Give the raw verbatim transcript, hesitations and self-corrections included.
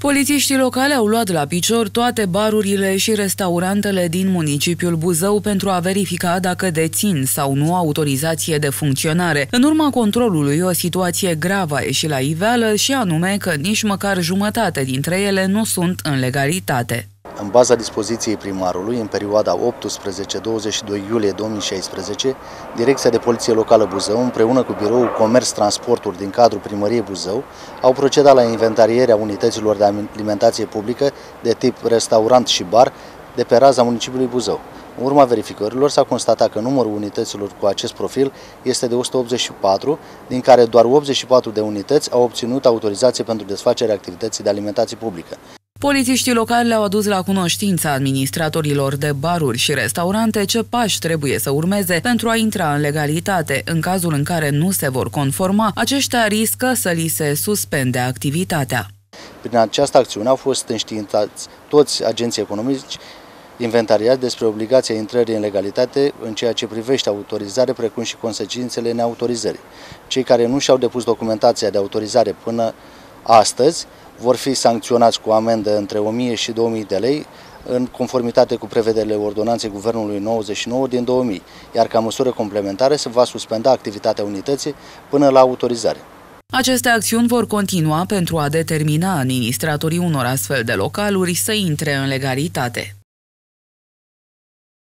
Polițiștii locali au luat la picior toate barurile și restaurantele din municipiul Buzău pentru a verifica dacă dețin sau nu autorizație de funcționare. În urma controlului, o situație gravă a ieșit la iveală și anume că nici măcar jumătate dintre ele nu sunt în legalitate. În baza dispoziției primarului, în perioada optsprezece douăzeci și doi iulie două mii șaisprezece, Direcția de Poliție Locală Buzău, împreună cu Biroul Comerț Transporturi din cadrul Primăriei Buzău, au procedat la inventarierea unităților de alimentație publică de tip restaurant și bar de pe raza municipiului Buzău. În urma verificărilor s-a constatat că numărul unităților cu acest profil este de o sută optzeci și patru, din care doar optzeci și patru de unități au obținut autorizație pentru desfacerea activității de alimentație publică. Polițiștii locali le-au adus la cunoștința administratorilor de baruri și restaurante ce pași trebuie să urmeze pentru a intra în legalitate. În cazul în care nu se vor conforma, aceștia riscă să li se suspende activitatea. Prin această acțiune au fost înștiințați toți agenții economici inventariați despre obligația intrării în legalitate în ceea ce privește autorizare, precum și consecințele neautorizării. Cei care nu și-au depus documentația de autorizare până astăzi vor fi sancționați cu amendă între o mie și două mii de lei, în conformitate cu prevederile ordonanței Guvernului nouăzeci și nouă din două mii, iar ca măsură complementară se va suspenda activitatea unității până la autorizare. Aceste acțiuni vor continua pentru a determina administratorii unor astfel de localuri să intre în legalitate.